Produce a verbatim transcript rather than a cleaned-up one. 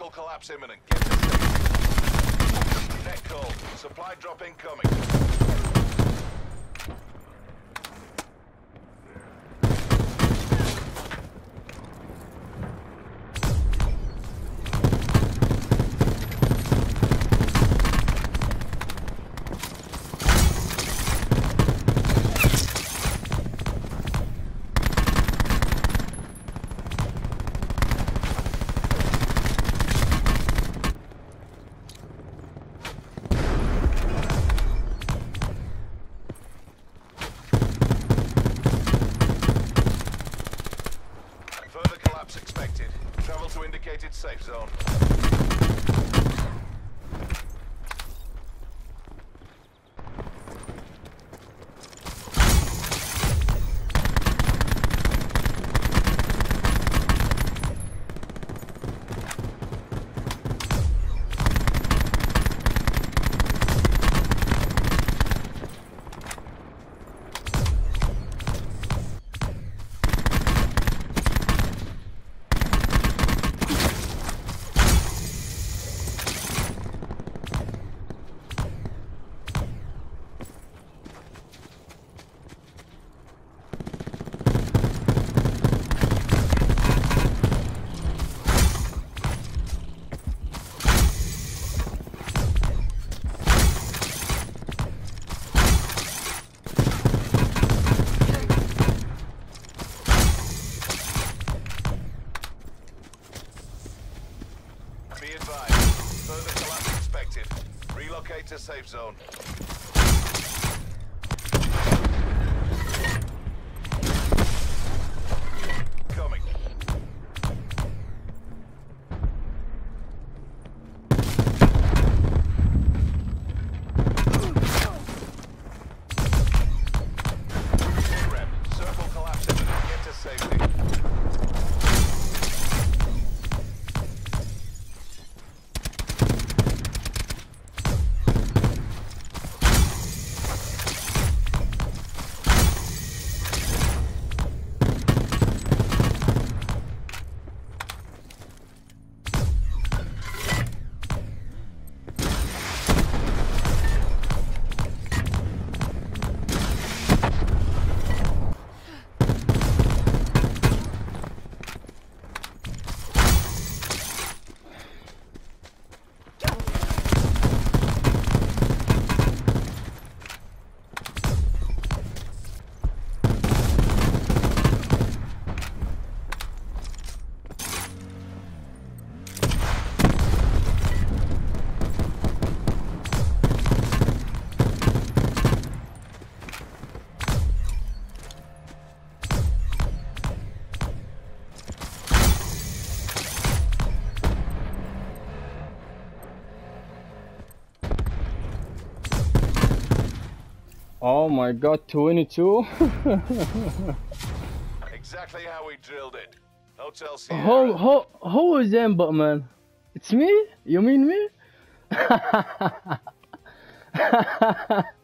Circle collapse imminent. Get to safety. Net call. Supply drop incoming. Expected. Travel to indicated safe zone. Be advised. Further collapse expected. Relocate to safe zone. Coming. Rep. Circle collapse imminent. Get to safety. Oh my god, twenty-two? Exactly how we drilled it. Hotel Sierra. How, how, how is them, but man? It's me? You mean me?